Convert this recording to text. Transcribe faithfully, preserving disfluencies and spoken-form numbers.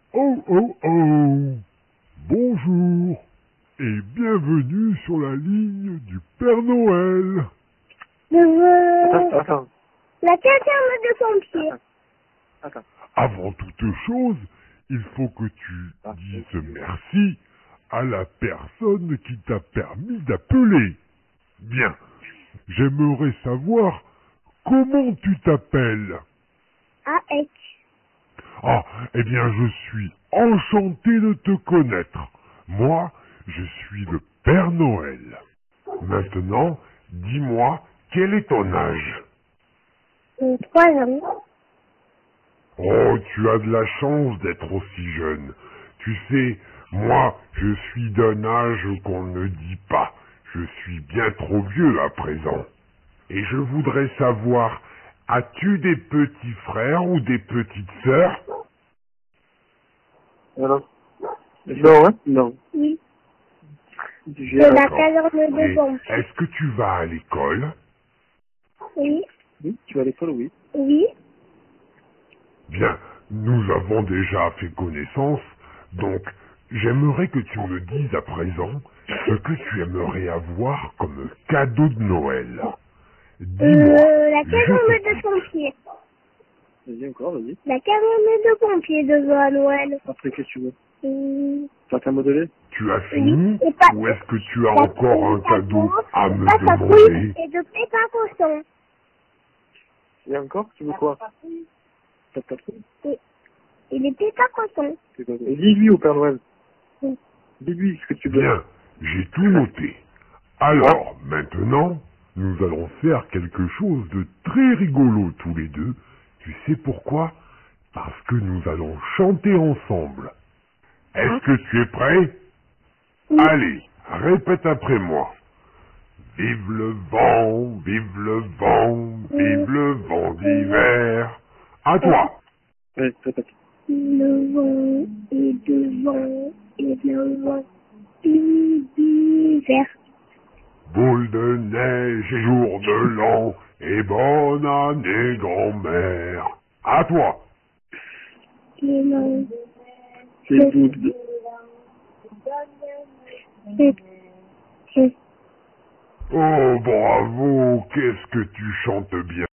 Oh oh oh! Bonjour et bienvenue sur la ligne du Père Noël. Attends, attends. La caserne de pompiers. Attends. Avant toute chose, il faut que tu dises merci à la personne qui t'a permis d'appeler. Bien, j'aimerais savoir comment tu t'appelles. Ah, et Ah, eh bien, je suis enchanté de te connaître. Moi, je suis le Père Noël. Maintenant, dis-moi, quel est ton âge? euh, trois ans. Oh, tu as de la chance d'être aussi jeune. Tu sais, moi, je suis d'un âge qu'on ne dit pas. Je suis bien trop vieux à présent. Et je voudrais savoir, as-tu des petits frères ou des petites sœurs? Alors, non, hein? Non. Oui. J'ai De la D'accord. caserne de Et pompiers. est-ce que tu vas à l'école? Oui. Oui, tu vas à l'école, oui. Oui. Bien, nous avons déjà fait connaissance, donc j'aimerais que tu me dises à présent ce que tu aimerais avoir comme cadeau de Noël. Dis-moi, Euh, la je caserne de t'écoute. pompiers. Vas-y, encore, vas-y. La caserne de pompiers de à Noël. Après, qu'est-ce que tu veux? Hum, T'as qu'à modeler? Tu as Oui. fini Et pas, ou est-ce que tu as la- encore un le cadeau à et me pas sa demander? couille et de Pépin Cochon. Et encore, tu veux quoi? T'as pas trop? Et, et les Pépin Cochon. C'est quoi? Et dis-lui au Père Noël. Oui. Dis-lui ce que tu veux. Bien, j'ai tout noté. Alors, maintenant, nous allons faire quelque chose de très rigolo tous les deux. Tu sais pourquoi? Parce que nous allons chanter ensemble. Est-ce que tu es prêt? Oui. Allez, répète après moi. Vive le vent, vive le vent, vive le vent d'hiver. À toi. Ouais, répète. Le vent et devant et devant l'hiver. Boule de neige et jour de l'an, et bonne année grand-mère. À toi. Les mains. C'est good. C'est c'est- Oh bravo, qu'est-ce que tu chantes bien.